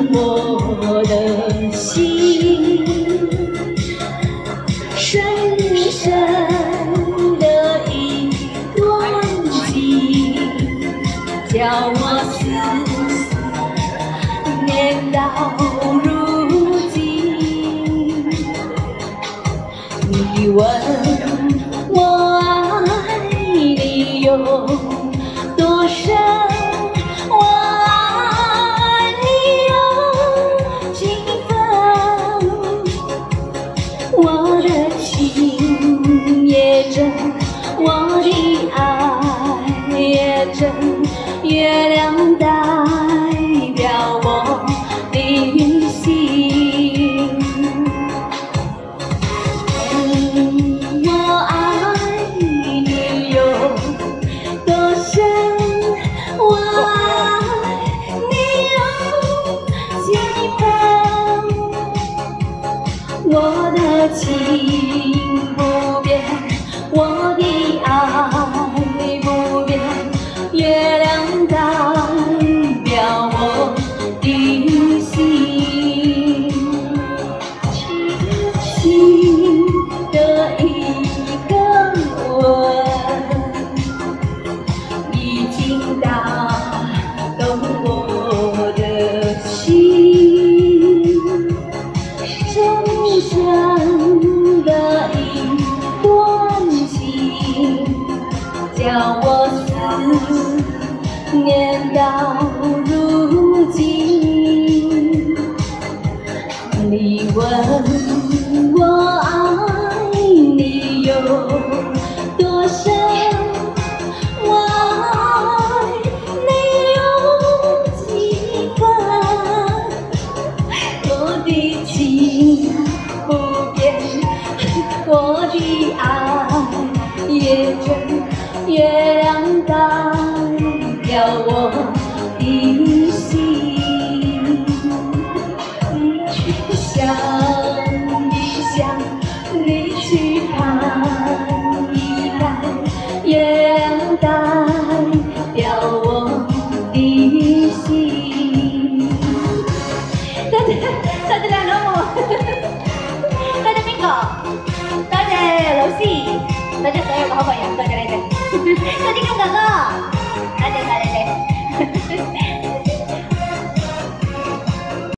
我的心，深深的一段情，叫我思念到如今。你问我爱你有多深？我爱你有几分？我的情也真，我的爱也真，月亮代表我的心。我爱你有多深？我爱你有几分？我的情不变，我的爱不变，月亮代表我的心，心的一个吻，已经打动我的心，深深的一段情，叫我思念到如今。你问我爱你有多深？我爱你有几分？我的情不变，我的爱也真，月亮代表我的心。想一想，你去看一看，月亮代表我的心。多謝兩老，多謝邊個？多謝老師，多謝所有嘅好朋友，多謝你哋，多謝金哥哥，多謝晒你哋。